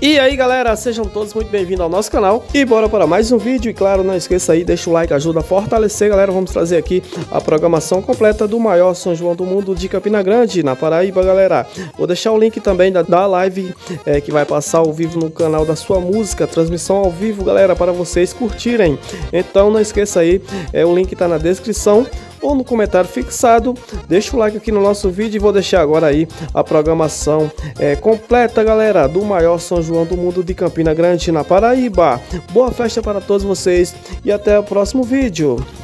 E aí galera, sejam todos muito bem-vindos ao nosso canal e bora para mais um vídeo. E claro, não esqueça aí, deixa o like, ajuda a fortalecer galera. Vamos trazer aqui a programação completa do maior São João do mundo de Campina Grande, na Paraíba galera. Vou deixar o link também da live que vai passar ao vivo no canal da sua música, transmissão ao vivo galera, para vocês curtirem. Então não esqueça aí, o link tá na descrição ou no comentário fixado. Deixa o like aqui no nosso vídeo e vou deixar agora aí a programação completa galera, do maior São João do mundo de Campina Grande, na Paraíba. Boa festa para todos vocês e até o próximo vídeo.